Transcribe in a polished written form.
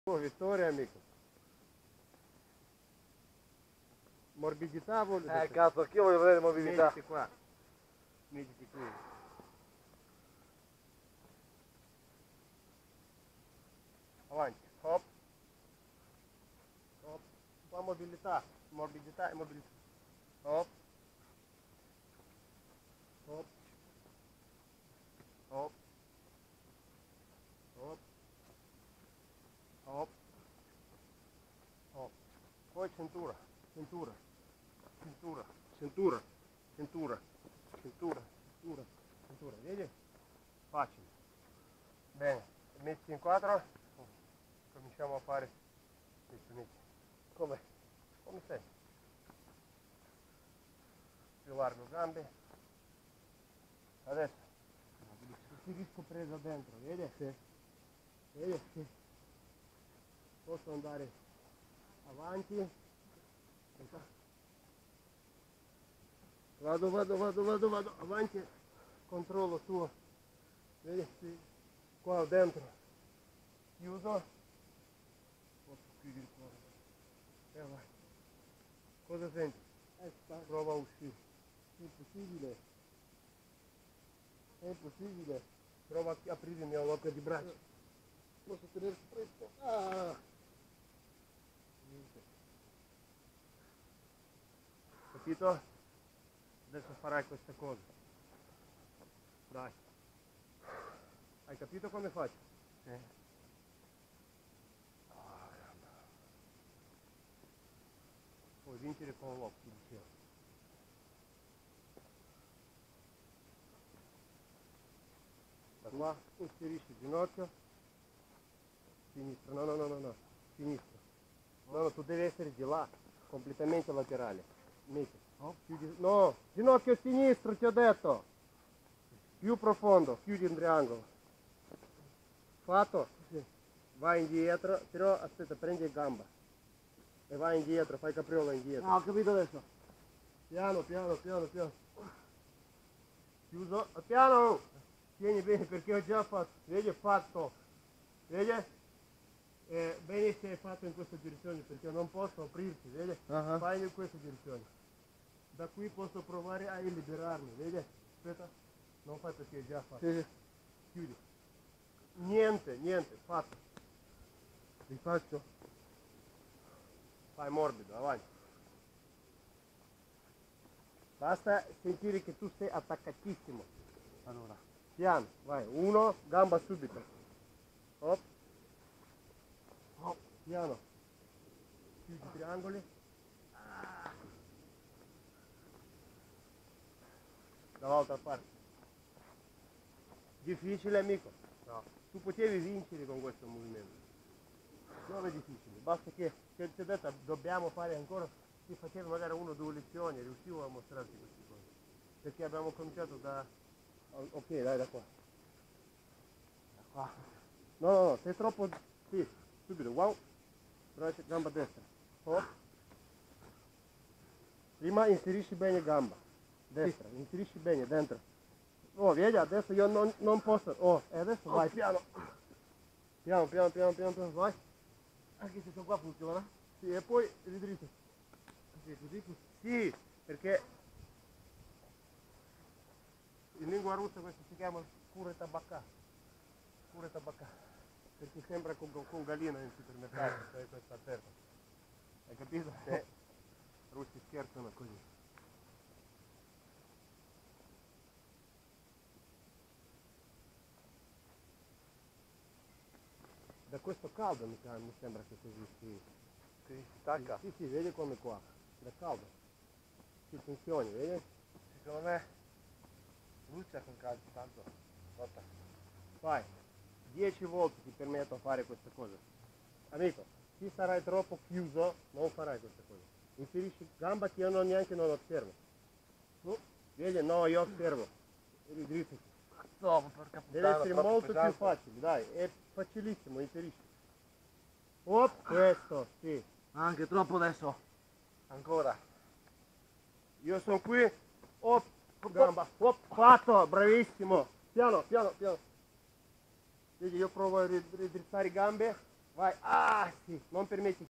Oh, vittoria amico. Morbidità voglio dire. Cazzo, anch'io voglio vedere mobilità. Mettiti qua. Mettiti qui. Avanti. Hop. Hop. Qua mobilità. Morbidità e mobilità. Hop. Hop. Hop. Hop. Hop. Hop. Poi cintura. Cintura. Cintura. Cintura. Cintura. Cintura. Cintura. Cintura. Vedi? Facile. Bene. Metti in quadro. Cominciamo a fare. Metti. Come? Come sei? Più largo gambe. Adesso. Inserisco presa dentro. Vedi? Sì. Vedi? Sì. Posso andare avanti. Vado avanti, controllo tuo, vedi, sì. Qua dentro, chiuso, posso chiudere qua, e vai. Cosa senti? Prova a uscire, è impossibile, prova a aprire il mio blocco di braccia, posso tenere stretto, capito? Adesso farai questa cosa. Dai. Hai capito come faccio? Sì. Puoi vincere con l'occhio, dicevo. Da qua, inserisci il ginocchio. Sinistra, no. Sinistra. No, tu devi essere di là, completamente laterale. Metti. No, ginocchio sinistro ti ho detto. Più profondo, chiudi in triangolo. Fatto? Sì. Vai indietro, però aspetta, prendi gamba. E vai indietro, fai capriola indietro. Ah, ho capito adesso. Piano. Chiuso, piano! Tieni bene perché ho già fatto. Vedi, fatto. Vedi? Bene se hai fatto in questa direzione perché non posso aprirti, vedi? Fai in questa direzione. Da qui posso provare a liberarmi, vedi? Aspetta, non fai perché è già fatto. Sì. Chiudi. Niente, fatto. Rifaccio. Fai morbido, avanti. Basta sentire che tu sei attaccatissimo. Allora, piano, vai. Uno, gamba subito. Hop. Hop, piano. Chiudi i triangoli. Dall'altra parte. Difficile amico? No. Tu potevi vincere con questo movimento. Non è difficile, basta che ti ho detto dobbiamo fare ancora, si faceva magari 1 o 2 lezioni, riuscivo a mostrarti queste cose. Perché abbiamo cominciato da. Ok, dai da qua. Da qua. No, sei troppo. Sì, subito, wow. Gamba destra. Oh. Prima inserisci bene gamba. Destra, inserisci bene dentro. Oh, vedi, adesso io non posso. Oh, e adesso vai piano. Piano, vai. Anche se sto qua funziona? Sì, e poi ridritto. Sì, perché in lingua russa questo si chiama cure tabacca. Perché sembra con gallina in supermercato, cioè questa aperta. Hai capito? I russi scherzano così. Da questo caldo mi sembra che così si stacca? Sì, vedi come qua, da caldo. Si funziona, vedi? Secondo me brucia con caldo tanto. Lotta. Vai, 10 volte ti permetto di fare questa cosa. Amico, se sarai troppo chiuso, non farai questa cosa. Inserisci gamba che io non osservo. Vedi? No, io osservo. Ridrittati. No, porca puttana, Deve essere molto pesante. più facile, dai, è facilissimo, inserisci. Op, questo, sì. Anche troppo adesso. Ancora. Io sono qui, op, gamba, op, fatto, bravissimo. Piano. Vedi, io provo a ridrizzare le gambe, Vai, ah sì, non permetti